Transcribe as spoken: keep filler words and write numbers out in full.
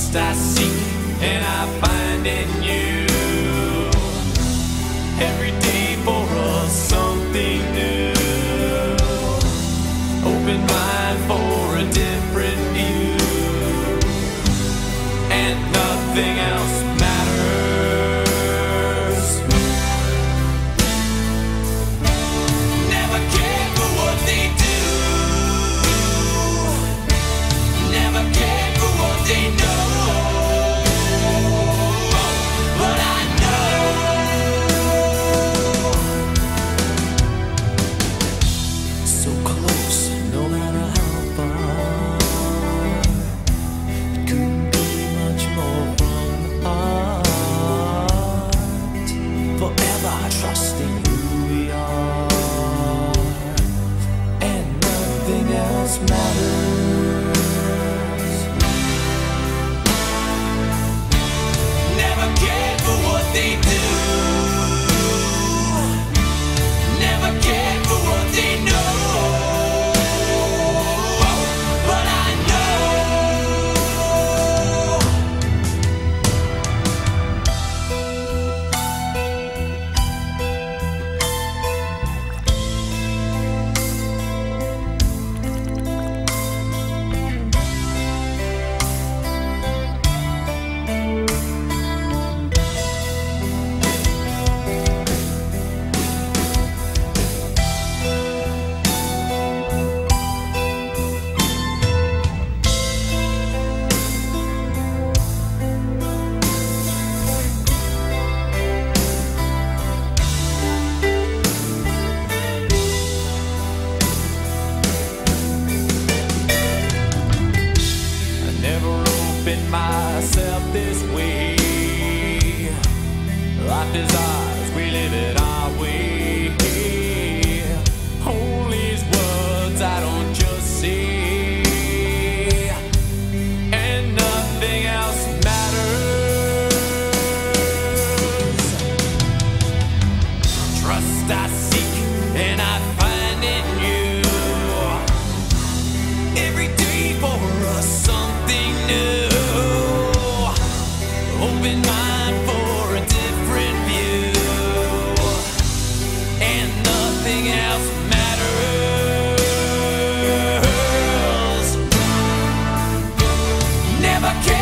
Trust I seek and I find in you. Every day for us something new. Open mind for a different view, and nothing else matters. Never cared for what they do. Never cared for what they know. But I know so close, no matter how far. It couldn't be much more from the heart. Forever trusting who we are, and nothing else matters. Never cared for what they do. Never cared for what they know. But I know myself this way. Life is ours, we live it our way. All these words I don't just say, and nothing else matters. Trust I seek and I find in you. Every day for us something new. Open mind for a different view, and nothing else matters. Never cared.